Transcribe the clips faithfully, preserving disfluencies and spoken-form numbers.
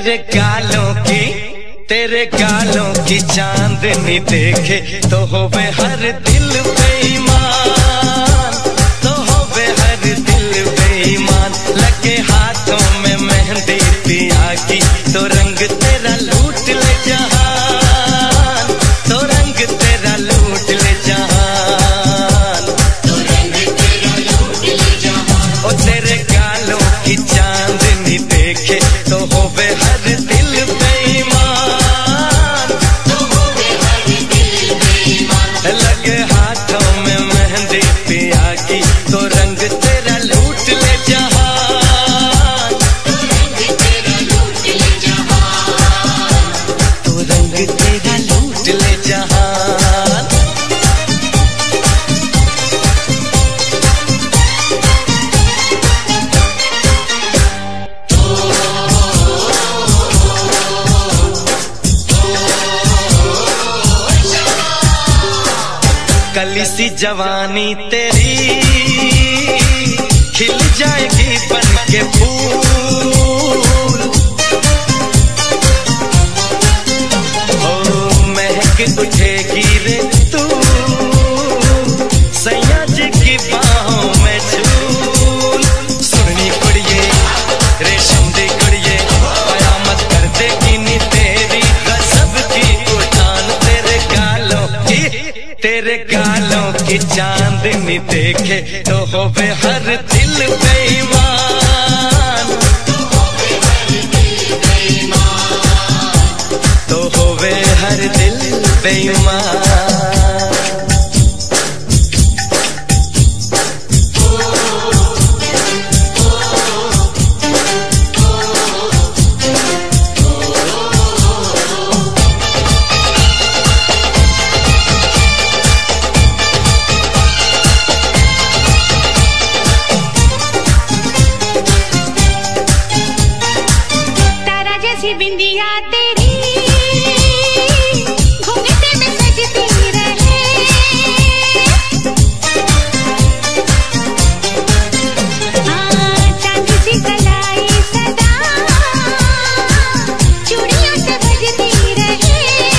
तेरे गालों की तेरे गालों की चांदनी देखे तो होवे हर दिल बेईमान, तो होवे हर दिल बेईमान। लगे हाथों में मेहंदी पिया की तो रंग तेरा लूट ले जहान, तो रंग तेरा लूट ले जहान, तो रंग तेरा लूट ले जहान। ओ तेरे गालों की चांदनी देखे तो होवे हर दिल बेईमान, तो होवे हर दिल बेईमान। लगे हाथों में मेहंदी पिया की तो रंग तेरा लूट ले जहान, तो रंग तेरा लूट ले जहान, तो रंग तेरा लूट ले जहान। कली सी जवानी तेरी खिल जाएगी बन के फूल, ओ महक उठेगी रे तू सैया जी की बाहों में झूल। सुननी कुड़िए रेशम दी कुड़िए कयामत कर देगी नी तेरी गजब की उठान। तेरे गालों की तेरे गालों की चांदनी देखे तो होवे हर दिल बेईमान, तो होवे हर दिल बेईमान, तो होवे हर दिल बेईमान। बिंदिया तेरी घूंघट में सजती रहे, हाँ चांदी सी कलाई सदा चूड़ियों से बजती रहे।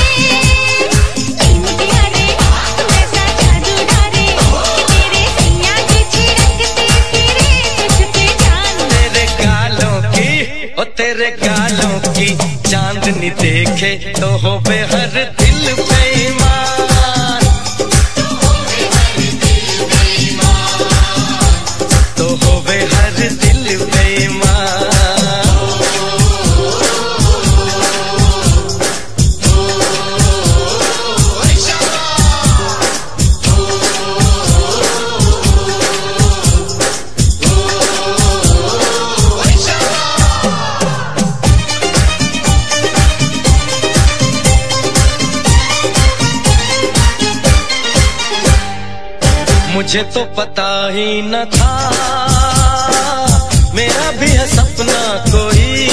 इंडिया रे वैसा जादू डाले तेरे सैया की छिड़कते फिरे तुझ पे जान। तेरे गालों की ओ तेरे गालों की चांदनी देखे तो होवे हर दिल बेईमान, तो होवे हर दिल बेईमान, तो होवे हर दिल बेईमान। मुझे तो पता ही न था मेरा भी है सपना कोई,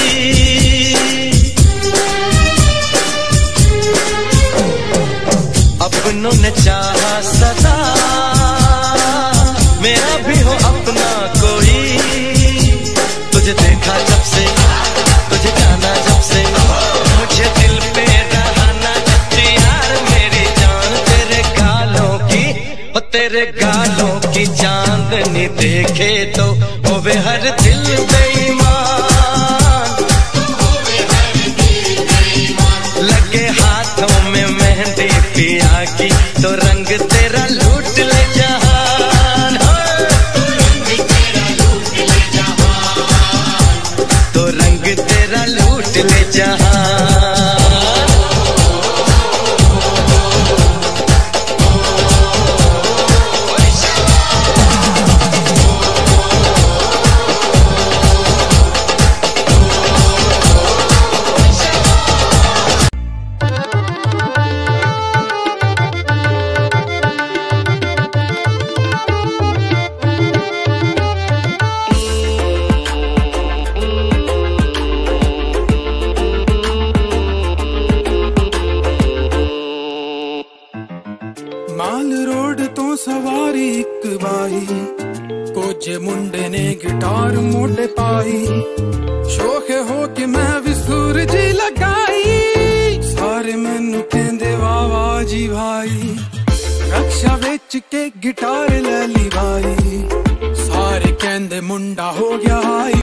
अपनों ने चाहा सदा मेरा भी हो अपना कोई। तुझे देखा जब से तुझे जाना जब से मुझे दिल पे रहा ना यार मेरी जान। तेरे गालों की ओ तेरे गालों की चांदनी देखे तो होवे हर दिल बेईमान, तो होवे हर दिल बेईमान। लगे हाथों में मेहंदी पिया की तो रंग तेरा लूट ले जहान, तो रंग तेरा लूट ले जहान, तो रंग तेरा लूट ले जहान। सवारी एक बाई कुछ मुंडे ने गिटार मोटे पाई शौक हो कि मैं भी सुरजी लगाई सारे मैनू कहंदे वाह वाह जी भाई रक्षा बेच के गिटार ले ली भाई सारे कहंदे मुंडा हो गया हाई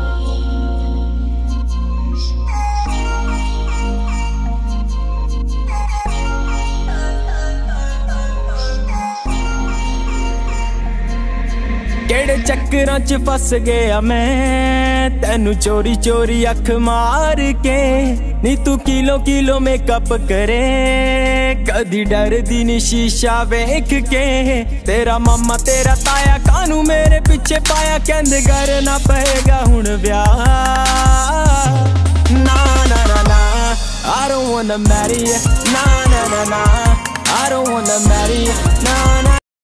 केड़े चक्करां च फस गया मैं तेनू चोरी चोरी अख मार के नी तू किलो किलो मेकअप करे कदी डरदी नी शीशा वेख के तेरा मामा तेरा ताया कानू मेरे पीछे पाया कहंदे करना पएगा हुण ब्याह ना ना ना ना I don't wanna marry you ना ना ना ना I don't wanna marry you ना ना